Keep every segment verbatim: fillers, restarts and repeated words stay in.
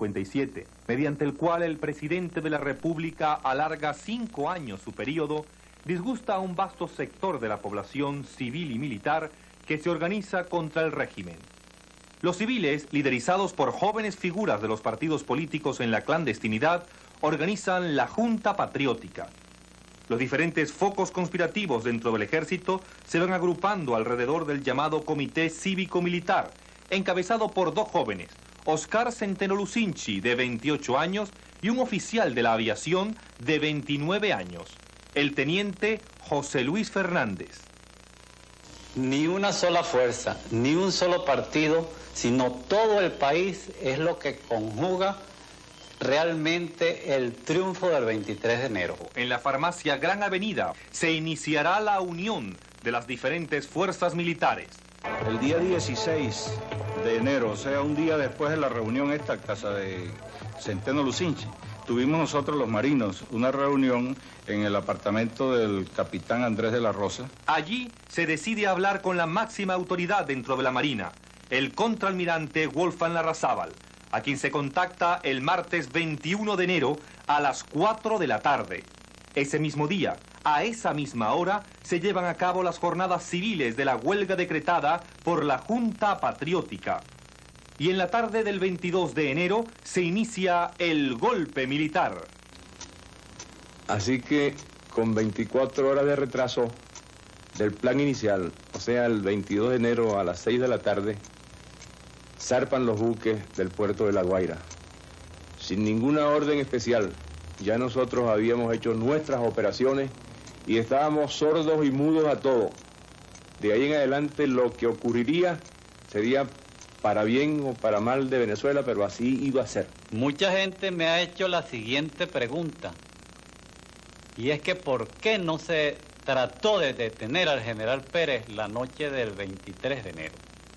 cincuenta y siete, mediante el cual el presidente de la República alarga cinco años su periodo, disgusta a un vasto sector de la población civil y militar que se organiza contra el régimen. Los civiles, liderizados por jóvenes figuras de los partidos políticos en la clandestinidad, organizan la Junta Patriótica. Los diferentes focos conspirativos dentro del ejército se van agrupando alrededor del llamado Comité Cívico-Militar, encabezado por dos jóvenes, Oscar Centeno Lucinchi, de veintiocho años, y un oficial de la aviación de veintinueve años, el teniente José Luis Fernández. Ni una sola fuerza, ni un solo partido, sino todo el país es lo que conjuga realmente el triunfo del veintitrés de enero. En la farmacia Gran Avenida se iniciará la unión de las diferentes fuerzas militares. El día dieciséis de enero, o sea, un día después de la reunión esta, casa de Centeno Lucinchi, tuvimos nosotros los marinos una reunión en el apartamento del capitán Andrés de la Rosa. Allí se decide hablar con la máxima autoridad dentro de la Marina, el contraalmirante Wolfgang Larrazábal, a quien se contacta el martes veintiuno de enero a las cuatro de la tarde. Ese mismo día, a esa misma hora, se llevan a cabo las jornadas civiles de la huelga decretada por la Junta Patriótica. Y en la tarde del veintidós de enero se inicia el golpe militar. Así que, con veinticuatro horas de retraso del plan inicial, o sea, el veintidós de enero a las seis de la tarde, zarpan los buques del puerto de La Guaira. Sin ninguna orden especial, ya nosotros habíamos hecho nuestras operaciones y estábamos sordos y mudos a todo. De ahí en adelante lo que ocurriría sería para bien o para mal de Venezuela, pero así iba a ser. Mucha gente me ha hecho la siguiente pregunta, y es que ¿por qué no se trató de detener al general Pérez la noche del veintitrés de enero?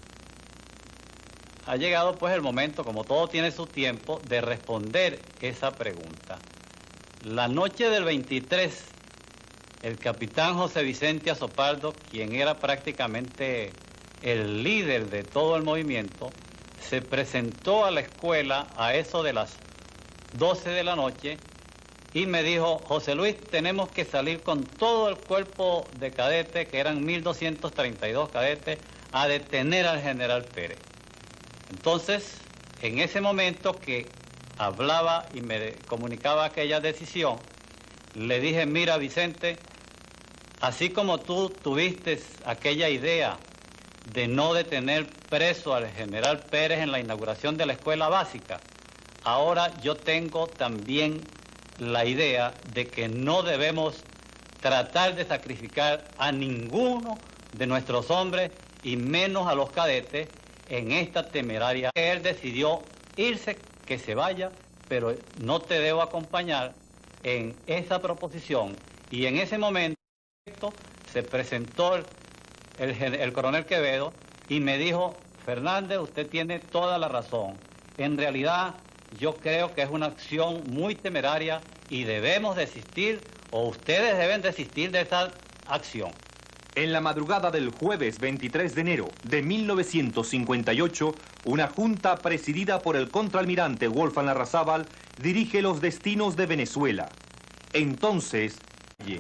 Ha llegado pues el momento, como todo tiene su tiempo, de responder esa pregunta. La noche del veintitrés, el capitán José Vicente Azopardo, quien era prácticamente el líder de todo el movimiento, se presentó a la escuela a eso de las doce de la noche y me dijo: José Luis, tenemos que salir con todo el cuerpo de cadetes, que eran mil doscientos treinta y dos cadetes, a detener al general Pérez. Entonces, en ese momento que hablaba y me comunicaba aquella decisión, le dije: mira, Vicente, así como tú tuviste aquella idea de no detener preso al general Pérez en la inauguración de la escuela básica, ahora yo tengo también la idea de que no debemos tratar de sacrificar a ninguno de nuestros hombres y menos a los cadetes en esta temeraria. Él decidió irse, que se vaya, pero no te debo acompañar en esa proposición. Y en ese momento se presentó el, el, el coronel Quevedo y me dijo: Fernández, usted tiene toda la razón. En realidad yo creo que es una acción muy temeraria y debemos desistir, o ustedes deben desistir de esa acción. En la madrugada del jueves veintitrés de enero de mil novecientos cincuenta y ocho, una junta presidida por el contraalmirante Wolfgang Larrazábal dirige los destinos de Venezuela. Entonces... Yeah.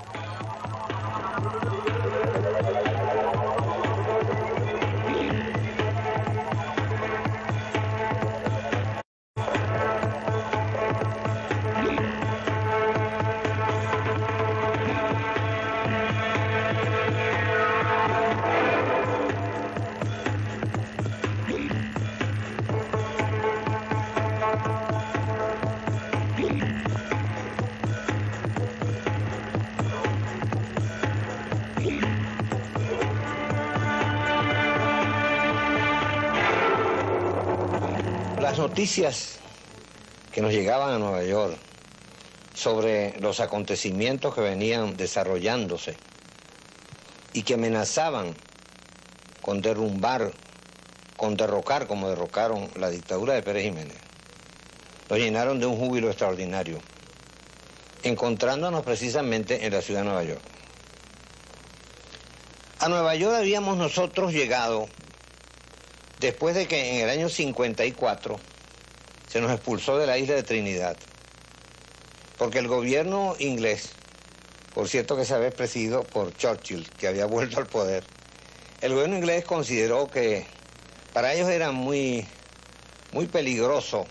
Las noticias que nos llegaban a Nueva York sobre los acontecimientos que venían desarrollándose y que amenazaban con derrumbar, con derrocar como derrocaron la dictadura de Pérez Jiménez, nos llenaron de un júbilo extraordinario, encontrándonos precisamente en la ciudad de Nueva York. A Nueva York habíamos nosotros llegado después de que en el año cincuenta y cuatro se nos expulsó de la isla de Trinidad, porque el gobierno inglés, por cierto que se había presidido por Churchill, que había vuelto al poder, el gobierno inglés consideró que para ellos era muy, muy peligroso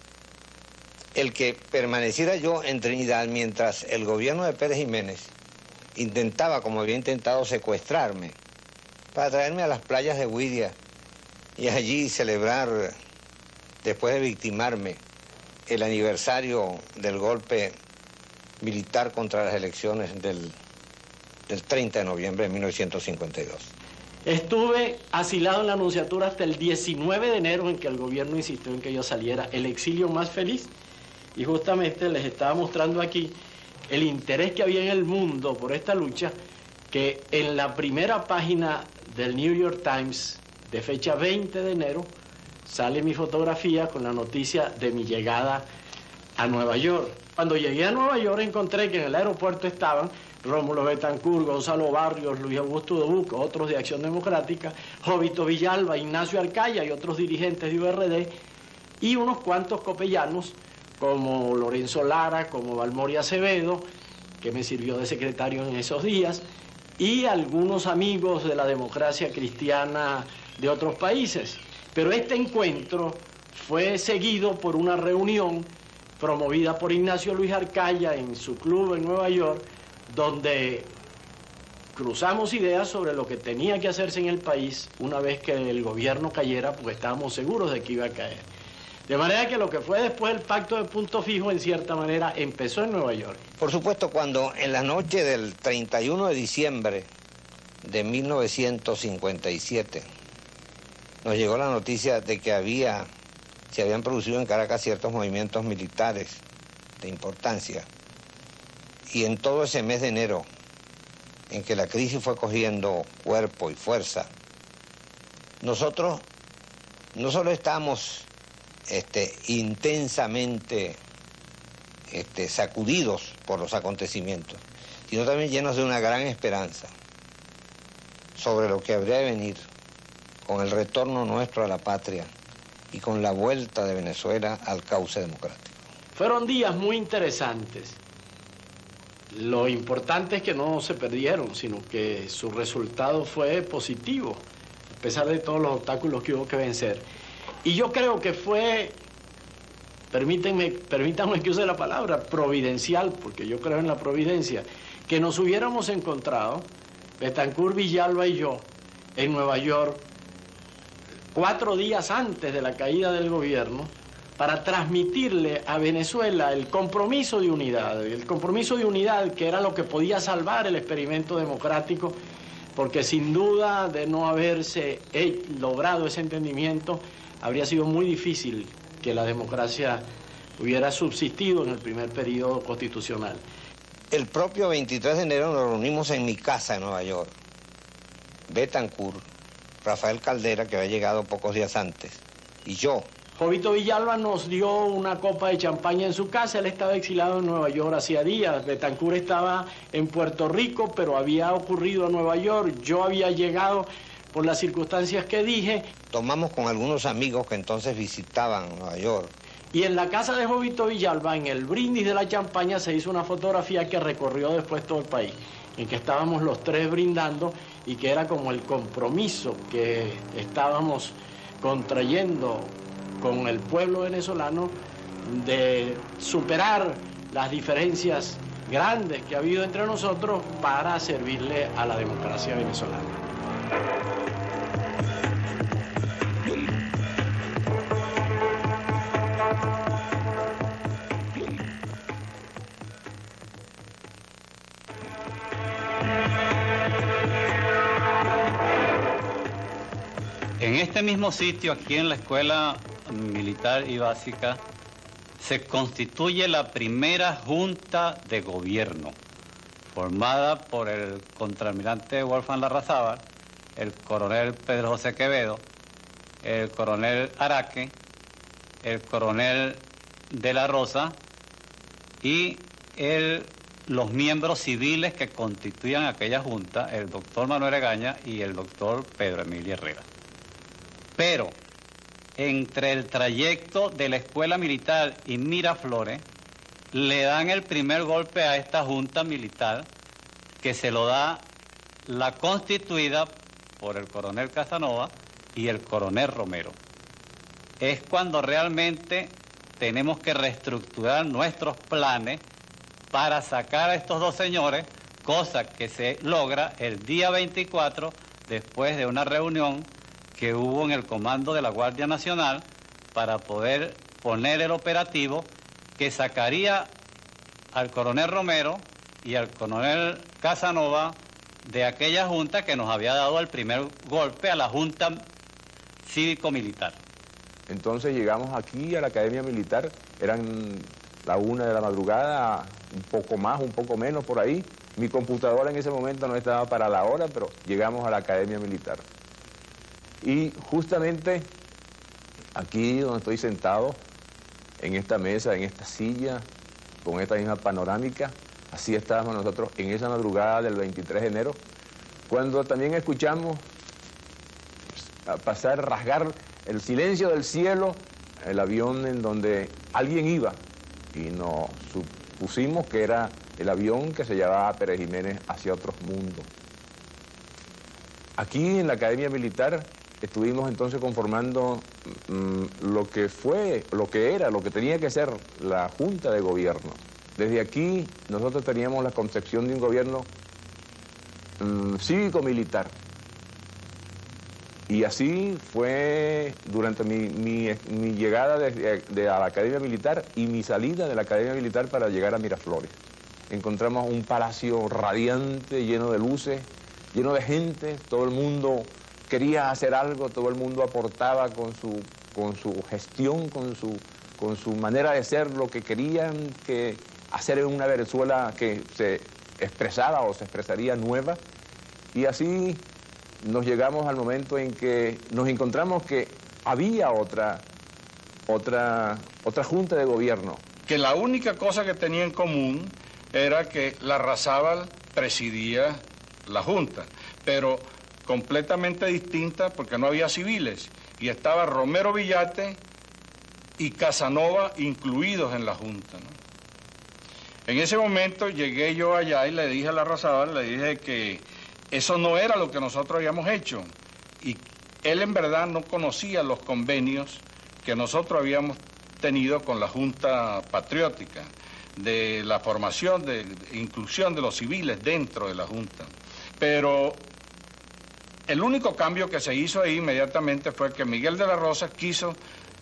el que permaneciera yo en Trinidad mientras el gobierno de Pérez Jiménez intentaba, como había intentado, secuestrarme para traerme a las playas de Güiria y allí celebrar, después de victimarme, el aniversario del golpe militar contra las elecciones del, del treinta de noviembre de mil novecientos cincuenta y dos. Estuve asilado en la Nunciatura hasta el diecinueve de enero, en que el gobierno insistió en que yo saliera, el exilio más feliz. Y justamente les estaba mostrando aquí el interés que había en el mundo por esta lucha, que en la primera página del New York Times, de fecha veinte de enero, sale mi fotografía con la noticia de mi llegada a Nueva York. Cuando llegué a Nueva York encontré que en el aeropuerto estaban Rómulo Betancourt, Gonzalo Barrios, Luis Augusto Duque, otros de Acción Democrática, Jovito Villalba, Ignacio Arcaya y otros dirigentes de U R D, y unos cuantos copellanos como Lorenzo Lara, como Valmoria Acevedo, que me sirvió de secretario en esos días, y algunos amigos de la democracia cristiana de otros países. Pero este encuentro fue seguido por una reunión promovida por Ignacio Luis Arcaya en su club en Nueva York, donde cruzamos ideas sobre lo que tenía que hacerse en el país una vez que el gobierno cayera, porque estábamos seguros de que iba a caer. De manera que lo que fue después el pacto de Punto Fijo, en cierta manera, empezó en Nueva York. Por supuesto, cuando en la noche del treinta y uno de diciembre de mil novecientos cincuenta y siete nos llegó la noticia de que había, se habían producido en Caracas ciertos movimientos militares de importancia, y en todo ese mes de enero, en que la crisis fue cogiendo cuerpo y fuerza, nosotros no solo estábamos Este, intensamente este, sacudidos por los acontecimientos, sino también llenos de una gran esperanza sobre lo que habría de venir con el retorno nuestro a la patria y con la vuelta de Venezuela al cauce democrático. Fueron días muy interesantes. Lo importante es que no se perdieron, sino que su resultado fue positivo, a pesar de todos los obstáculos que hubo que vencer. Y yo creo que fue, permítanme, permítanme que use la palabra, providencial, porque yo creo en la providencia, que nos hubiéramos encontrado, Betancourt, Villalba y yo, en Nueva York, cuatro días antes de la caída del gobierno, para transmitirle a Venezuela el compromiso de unidad, el compromiso de unidad que era lo que podía salvar el experimento democrático, porque sin duda de no haberse logrado ese entendimiento, habría sido muy difícil que la democracia hubiera subsistido en el primer periodo constitucional. El propio veintitrés de enero nos reunimos en mi casa en Nueva York. Betancourt, Rafael Caldera, que había llegado pocos días antes, y yo. Jovito Villalba nos dio una copa de champaña en su casa. Él estaba exilado en Nueva York hacía días. Betancourt estaba en Puerto Rico, pero había ocurrido a Nueva York. Yo había llegado por las circunstancias que dije. Tomamos con algunos amigos que entonces visitaban Nueva York. Y en la casa de Jovito Villalba, en el brindis de la champaña, se hizo una fotografía que recorrió después todo el país, en que estábamos los tres brindando y que era como el compromiso que estábamos contrayendo con el pueblo venezolano de superar las diferencias grandes que ha habido entre nosotros para servirle a la democracia venezolana. En este mismo sitio, aquí en la Escuela Militar y Básica, se constituye la primera Junta de Gobierno, formada por el contraalmirante Wolfgang Larrazábal, el coronel Pedro José Quevedo, el coronel Araque, el coronel de la Rosa y el, los miembros civiles que constituían aquella junta, el doctor Manuel Egaña y el doctor Pedro Emilio Herrera. Pero entre el trayecto de la Escuela Militar y Miraflores, le dan el primer golpe a esta Junta Militar, que se lo da la constituida por el coronel Casanova y el coronel Romero. Es cuando realmente tenemos que reestructurar nuestros planes para sacar a estos dos señores, cosa que se logra el día veinticuatro, después de una reunión que hubo en el comando de la Guardia Nacional para poder poner el operativo que sacaría al coronel Romero y al coronel Casanova de aquella junta que nos había dado el primer golpe a la Junta Cívico-Militar. Entonces llegamos aquí a la Academia Militar, eran la una de la madrugada, un poco más, un poco menos por ahí. Mi computadora en ese momento no estaba para la hora, pero llegamos a la Academia Militar. Y justamente aquí donde estoy sentado, en esta mesa, en esta silla, con esta misma panorámica, así estábamos nosotros en esa madrugada del veintitrés de enero, cuando también escuchamos a pasar, rasgar el silencio del cielo, el avión en donde alguien iba, y nos supusimos que era el avión que se llevaba a Pérez Jiménez hacia otros mundos. Aquí en la Academia Militar estuvimos entonces conformando mmm, lo que fue, lo que era, lo que tenía que ser la Junta de Gobierno. Desde aquí nosotros teníamos la concepción de un gobierno mmm, cívico-militar. Y así fue durante mi, mi, mi llegada de, de a la Academia Militar y mi salida de la Academia Militar para llegar a Miraflores. Encontramos un palacio radiante, lleno de luces, lleno de gente, todo el mundo quería hacer algo, todo el mundo aportaba con su, con su gestión, con su, con su manera de ser lo que querían que hacer en una Venezuela que se expresaba o se expresaría nueva. Y así nos llegamos al momento en que nos encontramos que había otra, otra, otra junta de gobierno. Que la única cosa que tenía en común era que Larrazábal presidía la junta, pero completamente distinta porque no había civiles, y estaba Romero Villate y Casanova incluidos en la junta, ¿no? En ese momento llegué yo allá y le dije a Larrazábal, le dije que eso no era lo que nosotros habíamos hecho, y él en verdad no conocía los convenios que nosotros habíamos tenido con la Junta Patriótica, de la formación, de, de inclusión de los civiles dentro de la Junta. Pero el único cambio que se hizo ahí inmediatamente fue que Miguel de la Rosa quiso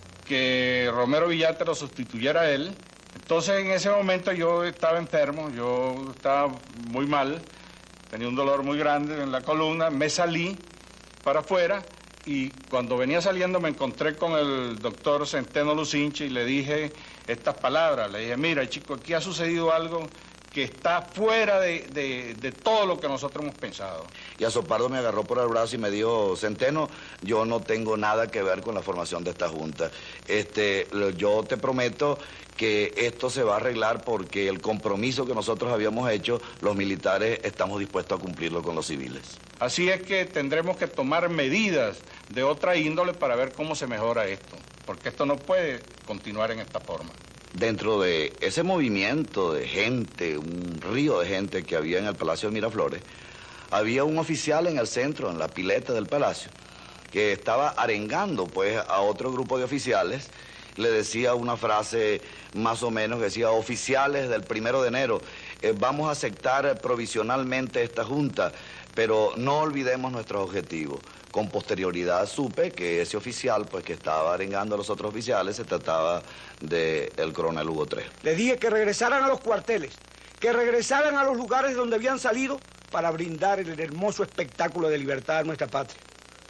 que Romero Villate lo sustituyera a él. Entonces en ese momento yo estaba enfermo, yo estaba muy mal, tenía un dolor muy grande en la columna, me salí para afuera y cuando venía saliendo me encontré con el doctor Centeno Lucinchi y le dije estas palabras, le dije, mira chico, aquí ha sucedido algo que está fuera de, de, de todo lo que nosotros hemos pensado. Y Azopardo me agarró por el brazo y me dijo, Centeno, yo no tengo nada que ver con la formación de esta junta. Este, yo te prometo que esto se va a arreglar porque el compromiso que nosotros habíamos hecho, los militares estamos dispuestos a cumplirlo con los civiles. Así es que tendremos que tomar medidas de otra índole para ver cómo se mejora esto, porque esto no puede continuar en esta forma. Dentro de ese movimiento de gente, un río de gente que había en el Palacio de Miraflores, había un oficial en el centro, en la pileta del palacio, que estaba arengando pues a otro grupo de oficiales. Le decía una frase más o menos que decía, oficiales del primero de enero, eh, vamos a aceptar provisionalmente esta junta, pero no olvidemos nuestros objetivos. Con posterioridad supe que ese oficial, pues que estaba arengando a los otros oficiales, se trataba del coronel Hugo Tres. Les dije que regresaran a los cuarteles, que regresaran a los lugares donde habían salido para brindar el hermoso espectáculo de libertad a nuestra patria.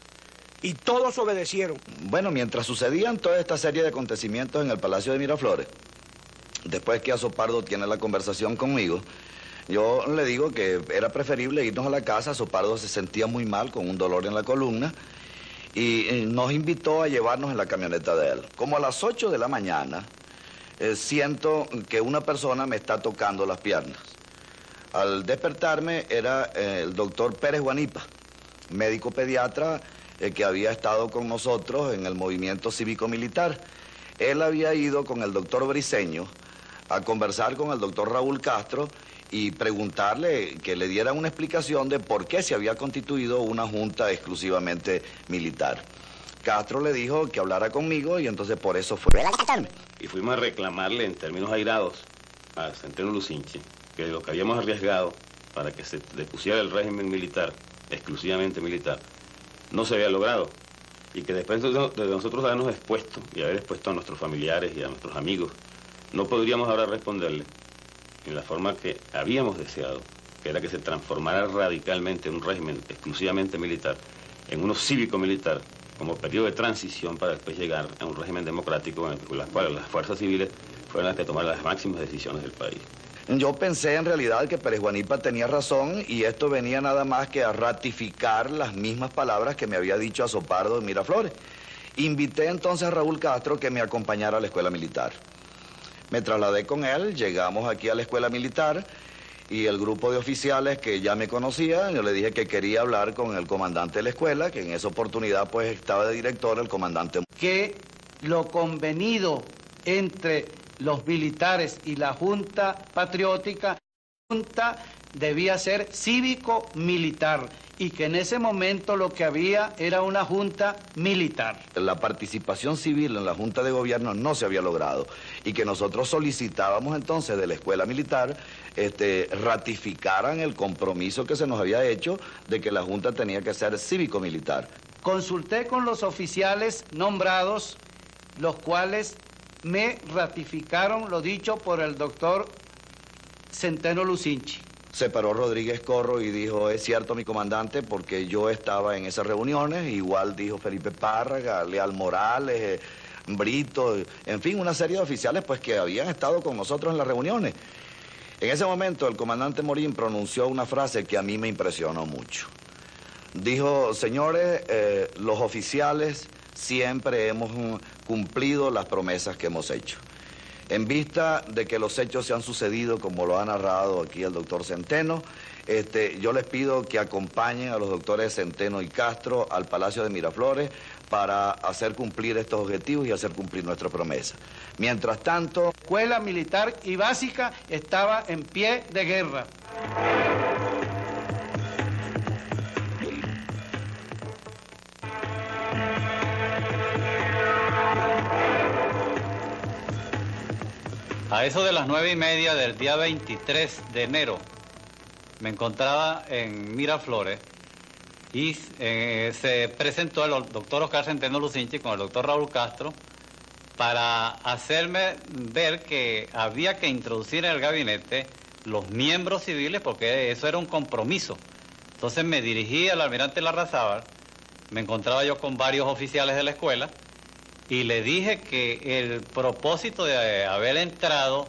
Y todos obedecieron. Bueno, mientras sucedían toda esta serie de acontecimientos en el Palacio de Miraflores, después que Azopardo tiene la conversación conmigo, yo le digo que era preferible irnos a la casa. Azopardo se sentía muy mal con un dolor en la columna y nos invitó a llevarnos en la camioneta de él. Como a las ocho de la mañana, eh, siento que una persona me está tocando las piernas. Al despertarme era eh, el doctor Pérez Guanipa, médico pediatra eh, que había estado con nosotros en el movimiento cívico-militar. Él había ido con el doctor Briceño a conversar con el doctor Raúl Castro y preguntarle que le diera una explicación de por qué se había constituido una junta exclusivamente militar. Castro le dijo que hablara conmigo y entonces por eso fue. Y fuimos a reclamarle en términos airados a Centeno Lucinchi que lo que habíamos arriesgado para que se depusiera el régimen militar, exclusivamente militar, no se había logrado. Y que después de nosotros habernos expuesto y haber expuesto a nuestros familiares y a nuestros amigos, no podríamos ahora responderle en la forma que habíamos deseado, que era que se transformara radicalmente un régimen exclusivamente militar en uno cívico-militar, como periodo de transición para después llegar a un régimen democrático en el cual las fuerzas civiles fueron las que tomaron las máximas decisiones del país. Yo pensé en realidad que Pérez Guanipa tenía razón y esto venía nada más que a ratificar las mismas palabras que me había dicho Azopardo en Miraflores. Invité entonces a Raúl Castro que me acompañara a la escuela militar. Me trasladé con él, llegamos aquí a la escuela militar y el grupo de oficiales que ya me conocía, yo le dije que quería hablar con el comandante de la escuela, que en esa oportunidad pues estaba de director el comandante. Que lo convenido entre los militares y la Junta Patriótica, la Junta debía ser cívico-militar y que en ese momento lo que había era una Junta militar. La participación civil en la Junta de Gobierno no se había logrado y que nosotros solicitábamos entonces de la escuela militar este, ratificaran el compromiso que se nos había hecho de que la Junta tenía que ser cívico-militar. Consulté con los oficiales nombrados, los cuales me ratificaron lo dicho por el doctor Centeno Lucinchi. Se paró Rodríguez Corro y dijo, es cierto mi comandante, porque yo estaba en esas reuniones, igual dijo Felipe Párraga, Leal Morales, eh, Brito, en fin, una serie de oficiales pues que habían estado con nosotros en las reuniones. En ese momento el comandante Morín pronunció una frase que a mí me impresionó mucho. Dijo, señores, eh, los oficiales siempre hemos cumplido las promesas que hemos hecho. En vista de que los hechos se han sucedido, como lo ha narrado aquí el doctor Centeno, este, yo les pido que acompañen a los doctores Centeno y Castro al Palacio de Miraflores para hacer cumplir estos objetivos y hacer cumplir nuestra promesa. Mientras tanto, la escuela militar y básica estaba en pie de guerra. A eso de las nueve y media del día veintitrés de enero me encontraba en Miraflores y eh, se presentó el doctor Oscar Centeno Lucinchi con el doctor Raúl Castro para hacerme ver que había que introducir en el gabinete los miembros civiles porque eso era un compromiso. Entonces me dirigí al almirante Larrazábal, me encontraba yo con varios oficiales de la escuela y le dije que el propósito de haber entrado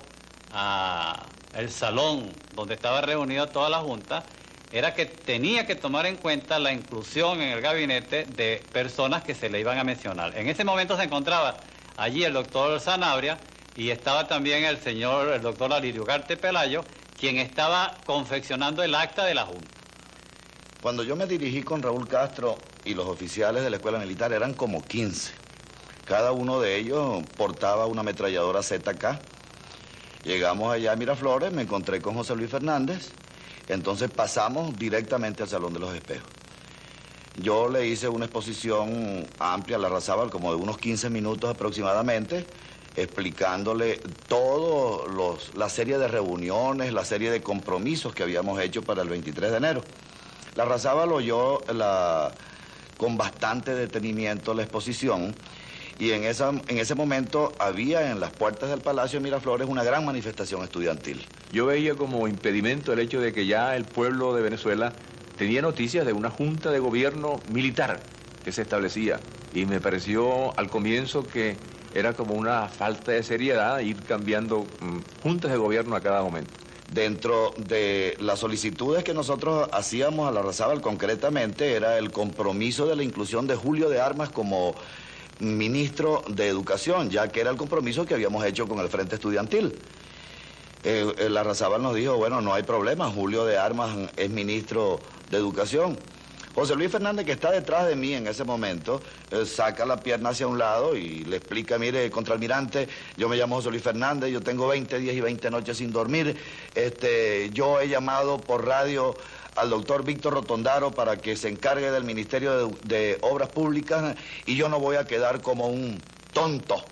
al salón donde estaba reunida toda la Junta era que tenía que tomar en cuenta la inclusión en el gabinete de personas que se le iban a mencionar. En ese momento se encontraba allí el doctor Sanabria y estaba también el señor, el doctor Alirio Ugarte Pelayo, quien estaba confeccionando el acta de la Junta. Cuando yo me dirigí con Raúl Castro y los oficiales de la escuela militar eran como quince. Cada uno de ellos portaba una ametralladora Z K. Llegamos allá a Miraflores, me encontré con José Luis Fernández, entonces pasamos directamente al Salón de los Espejos. Yo le hice una exposición amplia a Larrazábal, como de unos quince minutos aproximadamente, explicándole toda la serie de reuniones, la serie de compromisos que habíamos hecho para el veintitrés de enero. Larrazábal oyó la, con bastante detenimiento la exposición. Y en, esa, en ese momento había en las puertas del Palacio de Miraflores una gran manifestación estudiantil. Yo veía como impedimento el hecho de que ya el pueblo de Venezuela tenía noticias de una junta de gobierno militar que se establecía. Y me pareció al comienzo que era como una falta de seriedad ir cambiando mm, juntas de gobierno a cada momento. Dentro de las solicitudes que nosotros hacíamos a Larrazábal concretamente era el compromiso de la inclusión de Julio de Armas como ministro de Educación, ya que era el compromiso que habíamos hecho con el Frente Estudiantil. Eh, Larrazábal nos dijo, bueno, no hay problema, Julio de Armas es ministro de Educación. José Luis Fernández, que está detrás de mí en ese momento, eh, saca la pierna hacia un lado y le explica, mire, contraalmirante, yo me llamo José Luis Fernández, yo tengo veinte días y veinte noches sin dormir. Este, yo he llamado por radio al doctor Víctor Rotondaro para que se encargue del Ministerio de, de Obras Públicas y yo no voy a quedar como un tonto.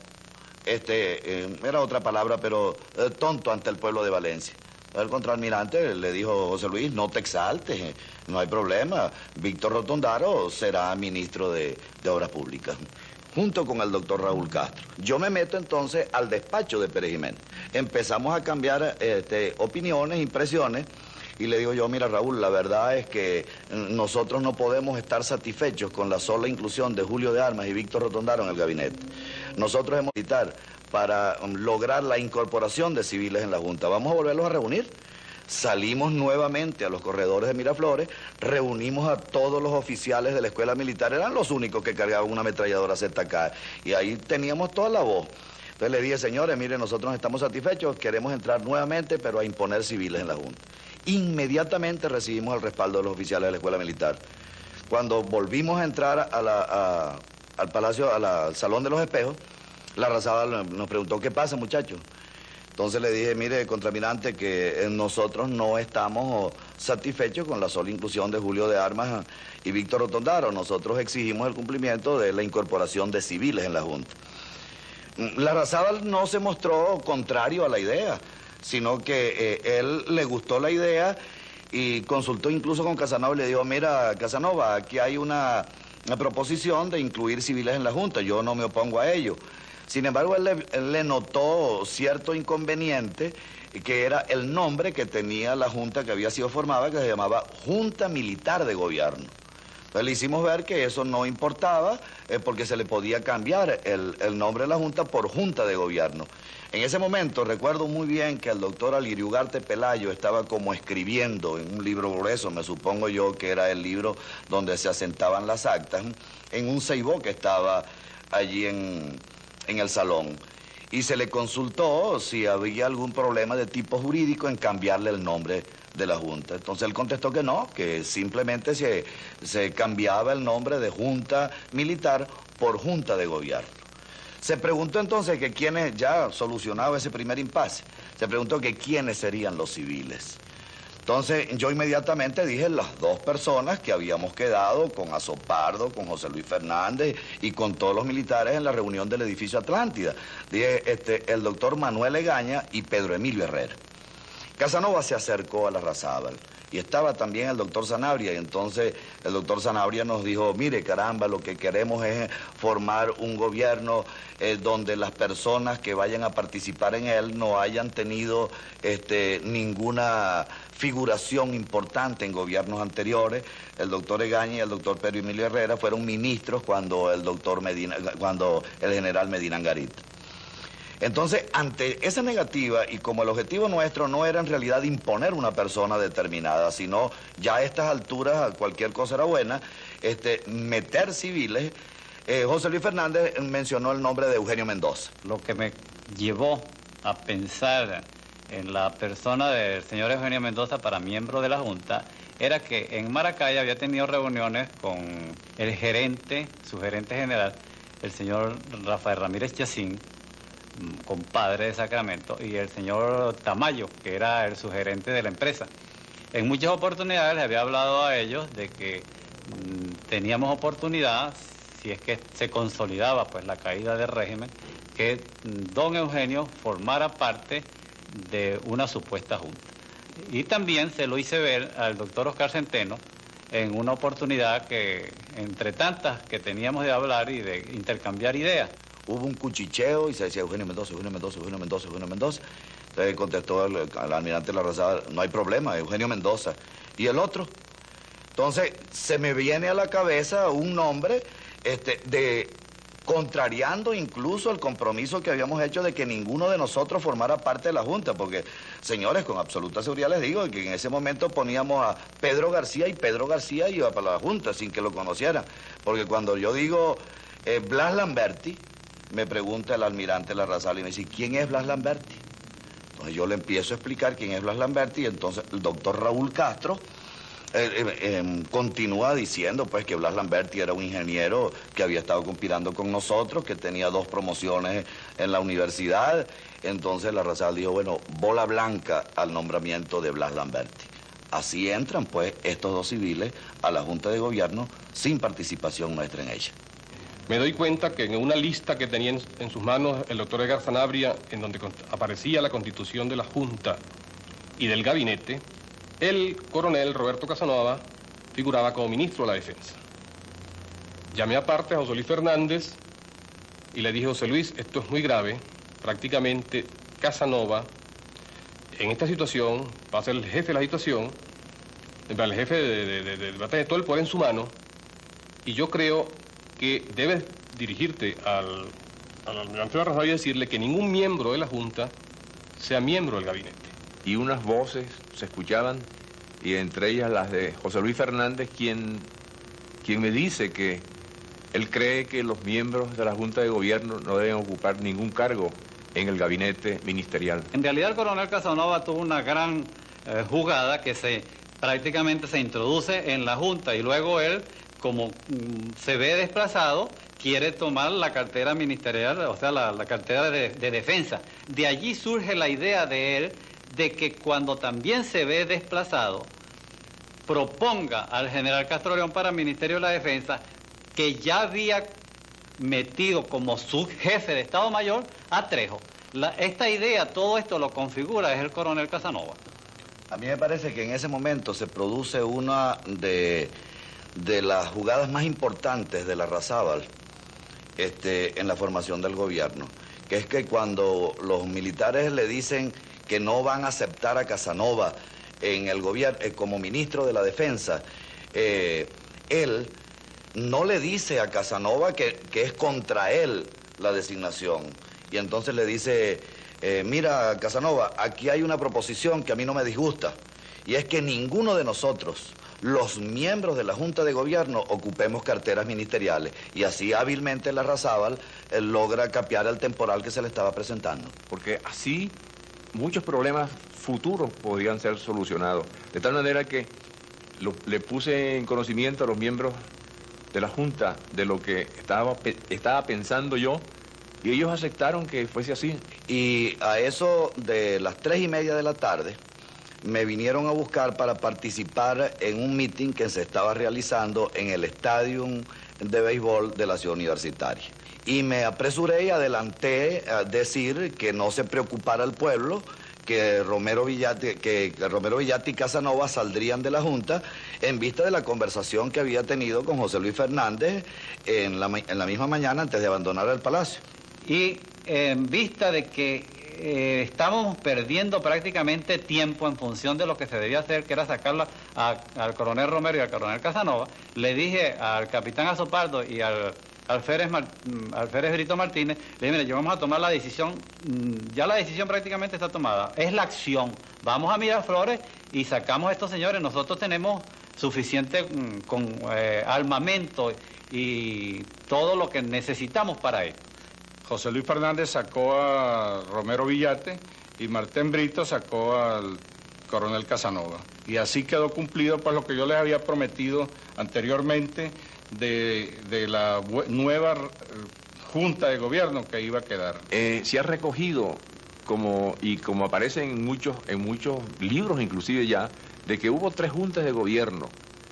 Este, eh, era otra palabra, pero eh, tonto ante el pueblo de Valencia. El contraalmirante le dijo, José Luis, no te exaltes, no hay problema. Víctor Rotondaro será ministro de, de Obras Públicas, junto con el doctor Raúl Castro. Yo me meto entonces al despacho de Pérez Jiménez. Empezamos a cambiar este, opiniones, impresiones, y le digo yo, mira Raúl, la verdad es que nosotros no podemos estar satisfechos con la sola inclusión de Julio de Armas y Víctor Rotondaro en el gabinete. Nosotros hemos militar para lograr la incorporación de civiles en la Junta. Vamos a volverlos a reunir. Salimos nuevamente a los corredores de Miraflores, reunimos a todos los oficiales de la escuela militar, eran los únicos que cargaban una ametralladora Z K, y ahí teníamos toda la voz. Entonces le dije, señores, miren, nosotros estamos satisfechos, queremos entrar nuevamente, pero a imponer civiles en la Junta. Inmediatamente recibimos el respaldo de los oficiales de la escuela militar. Cuando volvimos a entrar a la, a, al Palacio, a la, al Salón de los Espejos, la Larrazábal nos preguntó, ¿qué pasa, muchachos? Entonces le dije, mire, contraalmirante, que nosotros no estamos satisfechos con la sola inclusión de Julio de Armas y Víctor Rotondaro. Nosotros exigimos el cumplimiento de la incorporación de civiles en la Junta. Larrazábal no se mostró contrario a la idea, sino que eh, él le gustó la idea y consultó incluso con Casanova y le dijo, mira, Casanova, aquí hay una, una proposición de incluir civiles en la Junta, yo no me opongo a ello. Sin embargo, él le, él le notó cierto inconveniente, que era el nombre que tenía la Junta que había sido formada, que se llamaba Junta Militar de Gobierno. Entonces le hicimos ver que eso no importaba, eh, porque se le podía cambiar el, el nombre de la Junta por Junta de Gobierno. En ese momento recuerdo muy bien que el doctor Alirio Ugarte Pelayo estaba como escribiendo en un libro grueso, me supongo yo que era el libro donde se asentaban las actas, en un ceibó que estaba allí en... en el salón, y se le consultó si había algún problema de tipo jurídico en cambiarle el nombre de la Junta. Entonces él contestó que no, que simplemente se, se cambiaba el nombre de Junta Militar por Junta de Gobierno. Se preguntó entonces que quiénes, ya solucionado ese primer impasse, se preguntó que quiénes serían los civiles. Entonces yo inmediatamente dije las dos personas que habíamos quedado con Azopardo, con José Luis Fernández y con todos los militares en la reunión del edificio Atlántida. Dije este, el doctor Manuel Egaña y Pedro Emilio Herrera. Casanova se acercó a Larrazábal y estaba también el doctor Sanabria, y entonces el doctor Sanabria nos dijo, mire caramba, lo que queremos es formar un gobierno eh, donde las personas que vayan a participar en él no hayan tenido este, ninguna figuración importante en gobiernos anteriores. El doctor Egaña y el doctor Pedro Emilio Herrera fueron ministros cuando el doctor Medina, cuando el general Medina Angarita. Entonces, ante esa negativa, y como el objetivo nuestro no era en realidad imponer una persona determinada, sino ya a estas alturas cualquier cosa era buena, este, meter civiles, eh, José Luis Fernández mencionó el nombre de Eugenio Mendoza. Lo que me llevó a pensar en la persona del señor Eugenio Mendoza para miembro de la Junta era que en Maracay había tenido reuniones con el gerente, su gerente general, el señor Rafael Ramírez Chacín, compadre de Sacramento, y el señor Tamayo, que era el sugerente de la empresa. En muchas oportunidades les había hablado a ellos de que mmm, teníamos oportunidad, si es que se consolidaba pues la caída del régimen, que mmm, don Eugenio formara parte de una supuesta junta. Y también se lo hice ver al doctor Oscar Centeno en una oportunidad que, entre tantas que teníamos de hablar y de intercambiar ideas, hubo un cuchicheo y se decía Eugenio Mendoza, Eugenio Mendoza, Eugenio Mendoza, Eugenio Mendoza. Entonces contestó el, el almirante Larrazábal, no hay problema, Eugenio Mendoza. ¿Y el otro? Entonces se me viene a la cabeza un nombre este, de contrariando incluso el compromiso que habíamos hecho de que ninguno de nosotros formara parte de la Junta, porque, señores, con absoluta seguridad les digo que en ese momento poníamos a Pedro García y Pedro García iba para la Junta sin que lo conocieran, porque cuando yo digo eh, Blas Lamberti, me pregunta el almirante Larrazábal y me dice, ¿quién es Blas Lamberti? Entonces yo le empiezo a explicar quién es Blas Lamberti y entonces el doctor Raúl Castro Eh, eh, eh, continúa diciendo pues que Blas Lamberti era un ingeniero que había estado conspirando con nosotros, que tenía dos promociones en la universidad. Entonces la Razabal dijo, bueno, bola blanca al nombramiento de Blas Lamberti. Así entran pues estos dos civiles a la Junta de Gobierno sin participación nuestra en ella. Me doy cuenta que en una lista que tenía en, en sus manos el doctor Edgar Sanabria, en donde aparecía la constitución de la Junta y del gabinete, el coronel Roberto Casanova figuraba como ministro de la Defensa. Llamé aparte a José Luis Fernández y le dije, José Luis, esto es muy grave. Prácticamente Casanova, en esta situación, va a ser el jefe de la situación, el jefe de, de, de, de, de, de todo el poder en su mano, y yo creo que debes dirigirte al, al almirante Barrasabal y decirle que ningún miembro de la Junta sea miembro del gabinete. Y unas voces se escuchaban, y entre ellas las de José Luis Fernández, quien, quien me dice que él cree que los miembros de la Junta de Gobierno no deben ocupar ningún cargo en el gabinete ministerial. En realidad el coronel Casanova tuvo una gran eh, jugada que se prácticamente se introduce en la Junta y luego él, como mm, se ve desplazado, quiere tomar la cartera ministerial, o sea, la, la cartera de, de defensa. De allí surge la idea de él de que cuando también se ve desplazado, proponga al general Castro León para el Ministerio de la Defensa, que ya había metido como su jefe de Estado Mayor a Trejo. La, esta idea, todo esto lo configura es el coronel Casanova. A mí me parece que en ese momento se produce una de, de las jugadas más importantes de la Razabal este, en la formación del gobierno, que es que cuando los militares le dicen que no van a aceptar a Casanova en el gobierno eh, como ministro de la Defensa, eh, él no le dice a Casanova que, que es contra él la designación. Y entonces le dice, eh, mira, Casanova, aquí hay una proposición que a mí no me disgusta, y es que ninguno de nosotros, los miembros de la Junta de Gobierno, ocupemos carteras ministeriales. Y así hábilmente la Razabal eh, logra capear el temporal que se le estaba presentando. Porque así muchos problemas futuros podrían ser solucionados. De tal manera que lo, le puse en conocimiento a los miembros de la Junta de lo que estaba, estaba pensando yo, y ellos aceptaron que fuese así. Y a eso de las tres y media de la tarde me vinieron a buscar para participar en un meeting que se estaba realizando en el estadio de béisbol de la ciudad universitaria. Y me apresuré y adelanté a decir que no se preocupara el pueblo, que Romero Villati, que Romero Villati y Casanova saldrían de la Junta en vista de la conversación que había tenido con José Luis Fernández en la, en la misma mañana antes de abandonar el palacio. Y en vista de que eh, estábamos perdiendo prácticamente tiempo en función de lo que se debía hacer, que era sacarla a, al coronel Romero y al coronel Casanova, le dije al capitán Azopardo y al Alférez, Mar, Alférez Brito Martínez, le dije, mire, yo vamos a tomar la decisión, ya la decisión prácticamente está tomada, es la acción. Vamos a Miraflores y sacamos a estos señores, nosotros tenemos suficiente mm, con eh, armamento y todo lo que necesitamos para esto. José Luis Fernández sacó a Romero Villate y Martín Brito sacó al coronel Casanova. Y así quedó cumplido pues lo que yo les había prometido anteriormente de, de la nueva Junta de Gobierno que iba a quedar. Eh, se ha recogido, como, y como aparece en muchos, en muchos libros inclusive ya, de que hubo tres juntas de gobierno.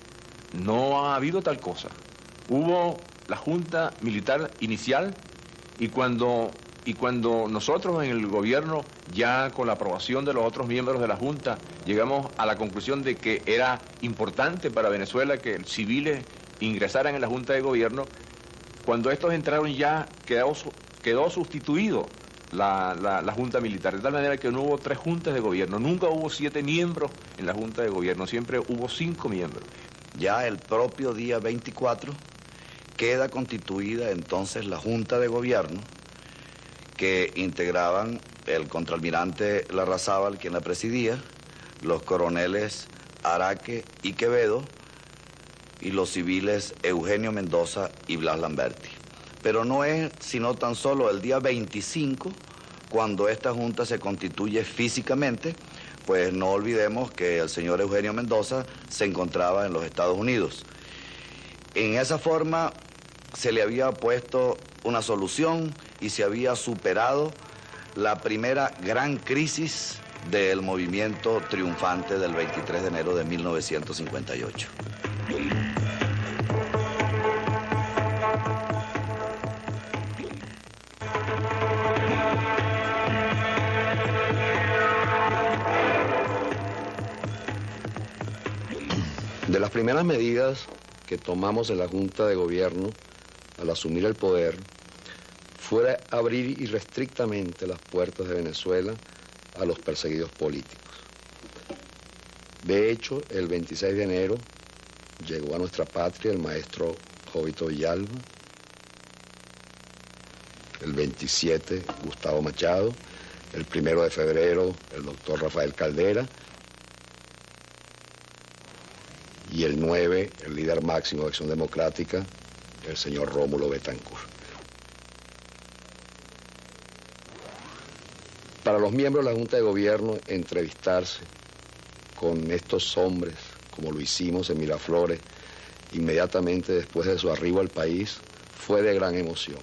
No ha habido tal cosa. Hubo la Junta Militar inicial, y cuando, y cuando nosotros en el gobierno, ya con la aprobación de los otros miembros de la Junta, llegamos a la conclusión de que era importante para Venezuela que civiles ingresaran en la Junta de Gobierno, cuando estos entraron ya quedó, quedó sustituido la, la, la Junta Militar, de tal manera que no hubo tres juntas de gobierno, nunca hubo siete miembros en la Junta de Gobierno, siempre hubo cinco miembros. Ya el propio día veinticuatro queda constituida entonces la Junta de Gobierno, que integraban el contraalmirante Larrazábal, quien la presidía, los coroneles Araque y Quevedo, y los civiles Eugenio Mendoza y Blas Lamberti. Pero no es sino tan solo el día veinticinco cuando esta Junta se constituye físicamente, pues no olvidemos que el señor Eugenio Mendoza se encontraba en los Estados Unidos. En esa forma se le había puesto una solución y se había superado la primera gran crisis del movimiento triunfante del veintitrés de enero de mil novecientos cincuenta y ocho. De las primeras medidas que tomamos en la Junta de Gobierno al asumir el poder fue abrir irrestrictamente las puertas de Venezuela a los perseguidos políticos. De hecho, el veintiséis de enero llegó a nuestra patria el maestro Jovito Villalba, el veintisiete Gustavo Machado, el primero de febrero el doctor Rafael Caldera, y el nueve, el líder máximo de Acción Democrática, el señor Rómulo Betancourt. Para los miembros de la Junta de Gobierno, entrevistarse con estos hombres, como lo hicimos en Miraflores, inmediatamente después de su arribo al país, fue de gran emoción,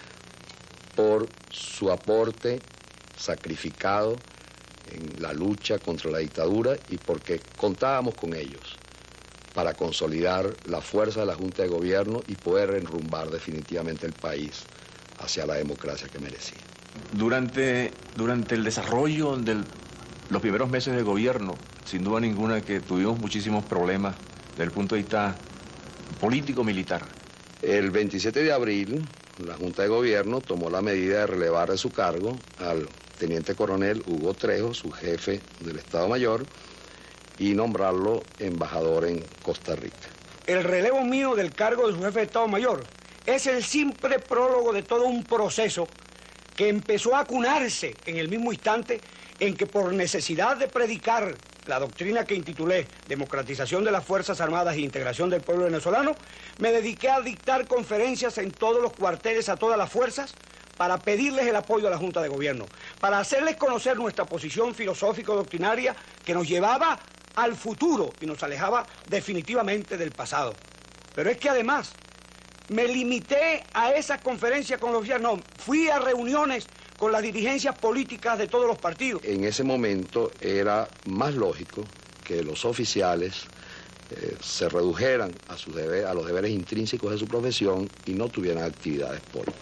por su aporte sacrificado en la lucha contra la dictadura y porque contábamos con ellos para consolidar la fuerza de la Junta de Gobierno y poder enrumbar definitivamente el país hacia la democracia que merecía. Durante, durante el desarrollo de los primeros meses de gobierno, sin duda ninguna que tuvimos muchísimos problemas desde el punto de vista político-militar. El veintisiete de abril, la Junta de Gobierno tomó la medida de relevar de su cargo al teniente coronel Hugo Trejo, su jefe del Estado Mayor, y nombrarlo embajador en Costa Rica. El relevo mío del cargo de su jefe de Estado Mayor es el simple prólogo de todo un proceso que empezó a acunarse en el mismo instante en que, por necesidad de predicar la doctrina que intitulé Democratización de las Fuerzas Armadas e Integración del Pueblo Venezolano, me dediqué a dictar conferencias en todos los cuarteles a todas las fuerzas para pedirles el apoyo a la Junta de Gobierno, para hacerles conocer nuestra posición filosófico-doctrinaria que nos llevaba al futuro y nos alejaba definitivamente del pasado. Pero es que además me limité a esas conferencias con los oficiales, no, fui a reuniones con las dirigencias políticas de todos los partidos. En ese momento era más lógico que los oficiales eh, se redujeran a, sus deberes, a los deberes intrínsecos de su profesión y no tuvieran actividades políticas.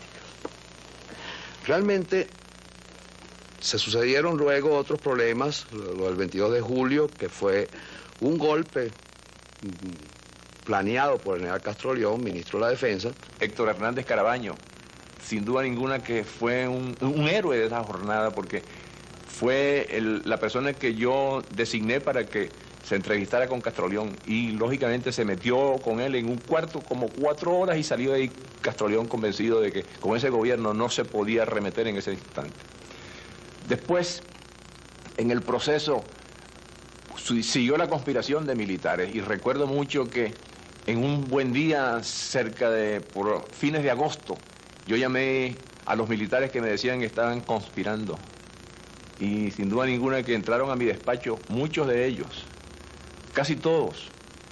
Realmente se sucedieron luego otros problemas, lo del veintidós de julio, que fue un golpe planeado por el general Castro León, ministro de la Defensa. Héctor Hernández Carabaño, sin duda ninguna que fue un, un héroe de esa jornada, porque fue el, la persona que yo designé para que se entrevistara con Castro León, y lógicamente se metió con él en un cuarto como cuatro horas y salió de ahí Castro León convencido de que con ese gobierno no se podía arremeter en ese instante. Después, en el proceso, siguió la conspiración de militares, y recuerdo mucho que en un buen día, cerca de por fines de agosto, yo llamé a los militares que me decían que estaban conspirando, y sin duda ninguna que entraron a mi despacho, muchos de ellos, casi todos.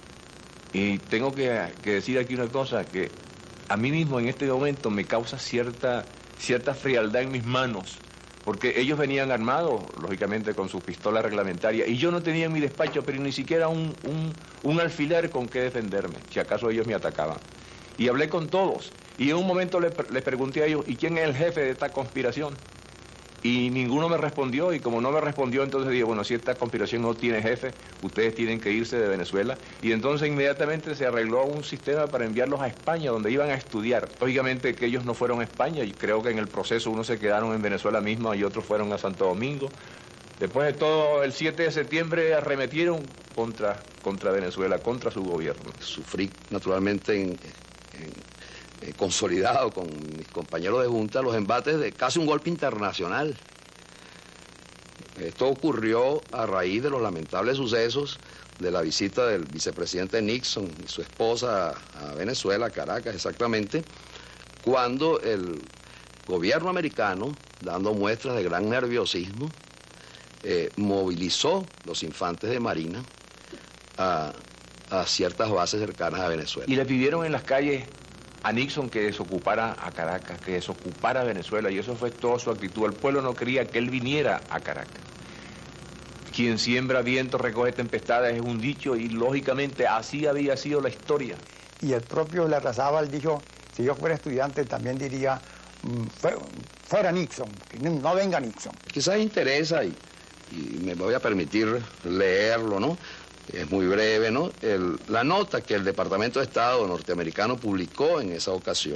Y tengo que, que decir aquí una cosa, que a mí mismo en este momento me causa cierta, cierta frialdad en mis manos, porque ellos venían armados, lógicamente, con sus pistolas reglamentarias, y yo no tenía en mi despacho, pero ni siquiera un, un, un alfiler con que defenderme, si acaso ellos me atacaban. Y hablé con todos, y en un momento les, les pregunté a ellos, ¿y quién es el jefe de esta conspiración? Y ninguno me respondió, y como no me respondió, entonces dije, bueno, si esta conspiración no tiene jefe, ustedes tienen que irse de Venezuela. Y entonces inmediatamente se arregló un sistema para enviarlos a España, donde iban a estudiar. Lógicamente que ellos no fueron a España, y creo que en el proceso unos se quedaron en Venezuela misma y otros fueron a Santo Domingo. Después de todo, el siete de septiembre arremetieron contra, contra Venezuela, contra su gobierno. Sufrí naturalmente en... en... Eh, consolidado con mis compañeros de junta los embates de casi un golpe internacional. Esto ocurrió a raíz de los lamentables sucesos de la visita del vicepresidente Nixon y su esposa a Venezuela, a Caracas exactamente, cuando el gobierno americano, dando muestras de gran nerviosismo, eh, movilizó los infantes de Marina a, a ciertas bases cercanas a Venezuela. Y le pidieron en las calles a Nixon que desocupara a Caracas, que desocupara Venezuela, y eso fue toda su actitud. El pueblo no quería que él viniera a Caracas. Quien siembra viento recoge tempestades es un dicho, y lógicamente así había sido la historia. Y el propio Larrazábal dijo, si yo fuera estudiante también diría, fuera Nixon, que no venga Nixon. Quizás interesa, y, y me voy a permitir leerlo, ¿no? Es muy breve, ¿no? El, la nota que el Departamento de Estado norteamericano publicó en esa ocasión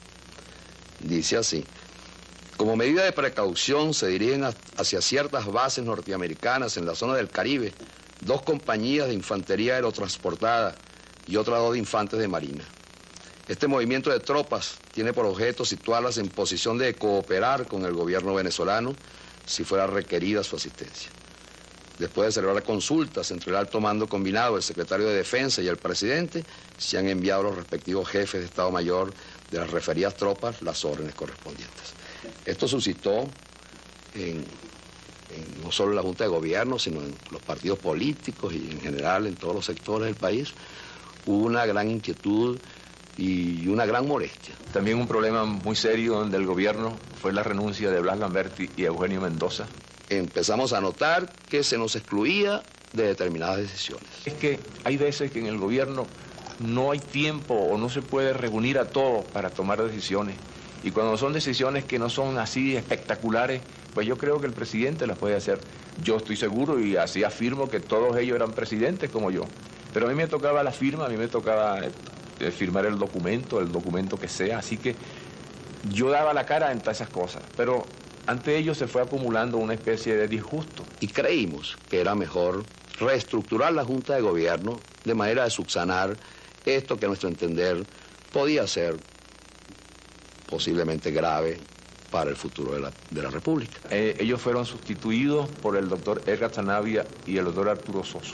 dice así: como medida de precaución se dirigen a, hacia ciertas bases norteamericanas en la zona del Caribe dos compañías de infantería aerotransportada y otras dos de infantes de marina. Este movimiento de tropas tiene por objeto situarlas en posición de cooperar con el gobierno venezolano si fuera requerida su asistencia. Después de celebrar consultas entre el alto mando combinado, el secretario de Defensa y el presidente, se han enviado a los respectivos jefes de Estado Mayor de las referidas tropas las órdenes correspondientes. Esto suscitó en, en no solo en la Junta de Gobierno, sino en los partidos políticos y en general en todos los sectores del país, una gran inquietud y una gran molestia. También un problema muy serio del gobierno fue la renuncia de Blas Lamberti y Eugenio Mendoza. Empezamos a notar que se nos excluía de determinadas decisiones. Es que hay veces que en el gobierno no hay tiempo o no se puede reunir a todos para tomar decisiones. Y cuando son decisiones que no son así espectaculares, pues yo creo que el presidente las puede hacer. Yo estoy seguro y así afirmo que todos ellos eran presidentes como yo. Pero a mí me tocaba la firma, a mí me tocaba eh, firmar el documento, el documento que sea. Así que yo daba la cara en todas esas cosas. Pero ante ello se fue acumulando una especie de disgusto. Y creímos que era mejor reestructurar la Junta de Gobierno de manera de subsanar esto que a nuestro entender podía ser posiblemente grave para el futuro de la, de la República. Eh, ellos fueron sustituidos por el doctor Edgar Sanabria y el doctor Arturo Soso.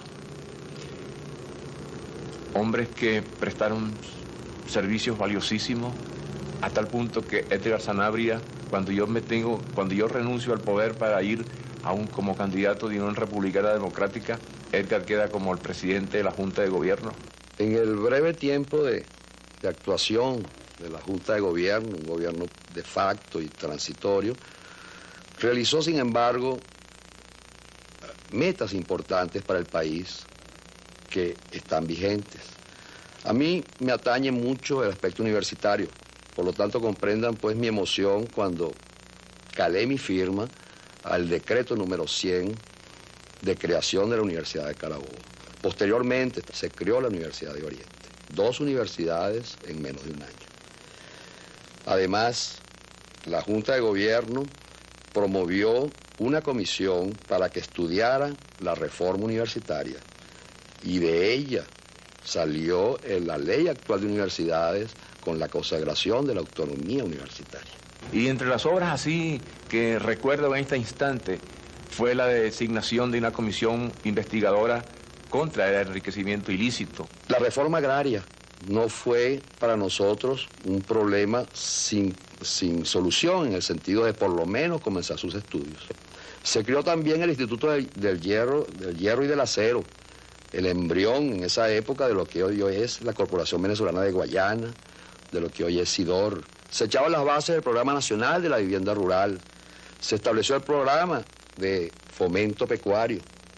Hombres que prestaron servicios valiosísimos a tal punto que Edgar Sanabria, cuando yo me tengo, cuando yo renuncio al poder para ir a un, como candidato de Unión Republicana Democrática, Edgar queda como el presidente de la Junta de Gobierno. En el breve tiempo de, de actuación de la Junta de Gobierno, un gobierno de facto y transitorio, realizó, sin embargo, metas importantes para el país que están vigentes. A mí me atañe mucho el aspecto universitario, por lo tanto comprendan pues mi emoción cuando calé mi firma al decreto número cien de creación de la Universidad de Carabobo. Posteriormente se creó la Universidad de Oriente, dos universidades en menos de un año. Además, la Junta de Gobierno promovió una comisión para que estudiara la reforma universitaria y de ella salió en la ley actual de universidades con la consagración de la autonomía universitaria. Y entre las obras así que recuerdo en este instante fue la designación de una comisión investigadora contra el enriquecimiento ilícito. La reforma agraria no fue para nosotros un problema sin, sin solución, en el sentido de por lo menos comenzar sus estudios. Se creó también el Instituto del, del, hierro, del Hierro y del Acero, el embrión en esa época de lo que hoy, hoy es la Corporación Venezolana de Guayana, de lo que hoy es SIDOR. Se echaban las bases del Programa Nacional de la Vivienda Rural. Se estableció el programa de fomento pecuario.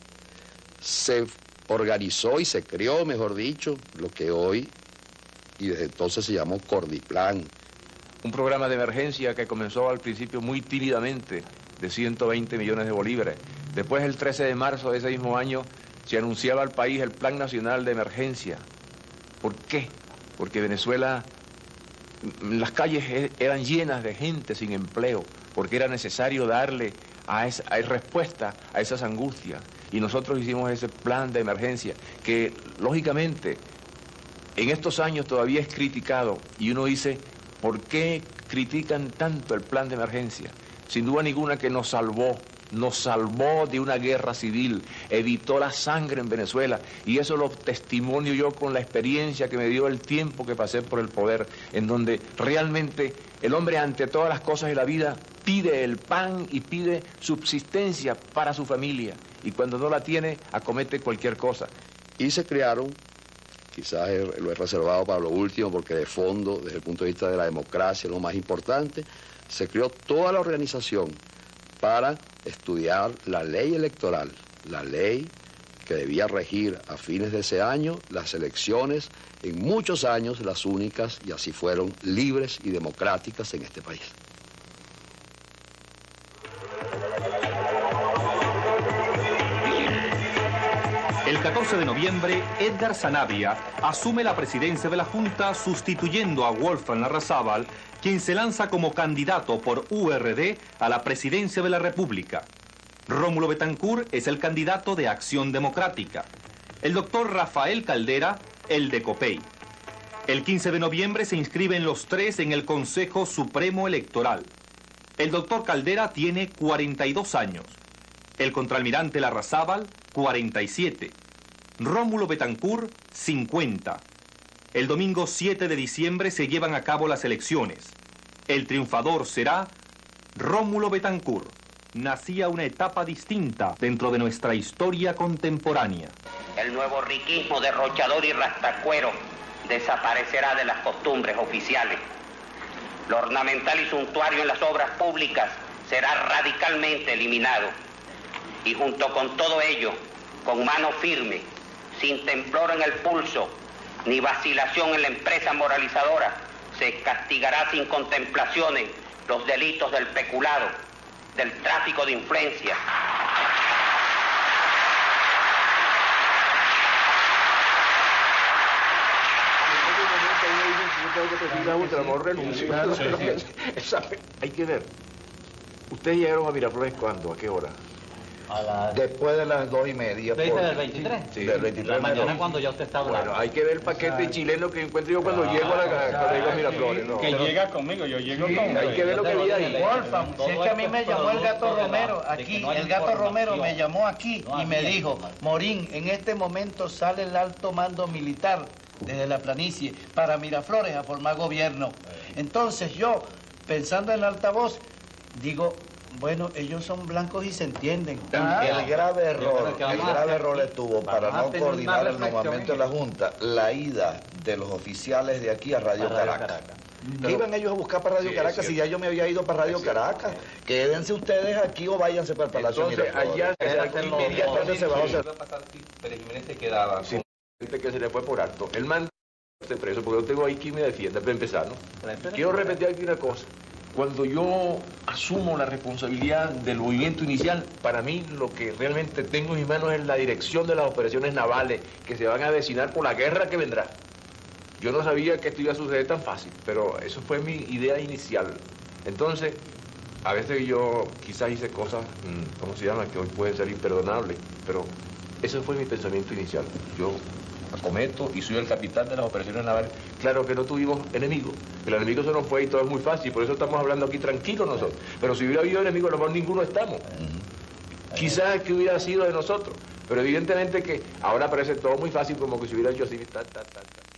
Se organizó y se creó, mejor dicho, lo que hoy y desde entonces se llamó Cordiplan. Un programa de emergencia que comenzó al principio muy tímidamente, de ciento veinte millones de bolívares. Después, el trece de marzo de ese mismo año, se anunciaba al país el Plan Nacional de Emergencia. ¿Por qué? Porque Venezuela, las calles eran llenas de gente sin empleo, porque era necesario darle a esa, a respuesta a esas angustias. Y nosotros hicimos ese plan de emergencia, que lógicamente en estos años todavía es criticado, y uno dice, ¿por qué critican tanto el plan de emergencia? Sin duda ninguna que nos salvó, nos salvó de una guerra civil, evitó la sangre en Venezuela, y eso lo testimonio yo con la experiencia que me dio el tiempo que pasé por el poder, en donde realmente el hombre ante todas las cosas de la vida pide el pan y pide subsistencia para su familia. Y cuando no la tiene, acomete cualquier cosa. Y se crearon, quizás lo he reservado para lo último, porque de fondo, desde el punto de vista de la democracia, lo más importante, se creó toda la organización para estudiar la ley electoral, la ley que debía regir a fines de ese año las elecciones, en muchos años las únicas, y así fueron, libres y democráticas en este país. El catorce de noviembre, Edgar Sanabria asume la presidencia de la Junta sustituyendo a Wolfgang Larrazábal, quien se lanza como candidato por U R D a la presidencia de la República. Rómulo Betancourt es el candidato de Acción Democrática. El doctor Rafael Caldera, el de COPEI. El quince de noviembre se inscriben los tres en el Consejo Supremo Electoral. El doctor Caldera tiene cuarenta y dos años. El contraalmirante Larrazábal, cuarenta y siete. Rómulo Betancourt, cincuenta. El domingo siete de diciembre se llevan a cabo las elecciones. El triunfador será Rómulo Betancourt. Nacía una etapa distinta dentro de nuestra historia contemporánea. El nuevo riquismo derrochador y rastacuero desaparecerá de las costumbres oficiales. Lo ornamental y suntuario en las obras públicas será radicalmente eliminado. Y junto con todo ello, con mano firme, sin temblor en el pulso, ni vacilación en la empresa moralizadora, se castigará sin contemplaciones los delitos del peculado, del tráfico de influencias. Hay que ver. ¿Ustedes llegaron a Miraflores cuándo? ¿A qué hora? A la... Después de las dos y media. ¿Usted dice del veintitrés? Sí, del veintitrés. La mañana cuando ya usted está hablando. Bueno, hay que ver el paquete chileno que encuentro yo cuando llego a la cuando llego a Miraflores. ¿No? Que llega conmigo, yo llego sí, con... Hay que ver lo que había ahí. Wolfgang, si es que a mí me llamó el Gato Romero aquí, el Gato Romero me llamó aquí y me dijo, Morín, en este momento sale el alto mando militar desde la planicie para Miraflores a formar gobierno. Entonces yo, pensando en altavoz, digo, bueno, ellos son blancos y se entienden. Ah, el grave error, el grave error estuvo para no coordinar el nombramiento de la Junta, la ida de los oficiales de aquí a Radio Caracas. ¿Qué iban ellos a buscar para Radio sí, Caracas si ya yo me había ido para Radio Caracas? Quédense ustedes aquí o váyanse para el Palacio Miraflores. Allá inmediatamente se va a hacer. Pérez Jiménez se quedaba sin gente que se le fue por alto. El mando de preso, porque yo tengo ahí quien me defienda, para empezar, ¿no? Quiero repetir aquí una cosa. Cuando yo asumo la responsabilidad del movimiento inicial, para mí lo que realmente tengo en mis manos es la dirección de las operaciones navales que se van a avecinar por la guerra que vendrá. Yo no sabía que esto iba a suceder tan fácil, pero eso fue mi idea inicial. Entonces, a veces yo quizás hice cosas, ¿cómo se llama?, que hoy pueden ser imperdonables, pero ese fue mi pensamiento inicial. Yo acometo y soy el capitán de las operaciones navales. Claro que no tuvimos enemigos, el enemigo se nos fue y todo es muy fácil, por eso estamos hablando aquí tranquilos nosotros. Pero si hubiera habido enemigos, a lo mejor ninguno estamos. Uh-huh. Quizás que hubiera sido de nosotros, pero evidentemente que ahora parece todo muy fácil, como que si hubiera hecho así, tal, tal, tal, tal.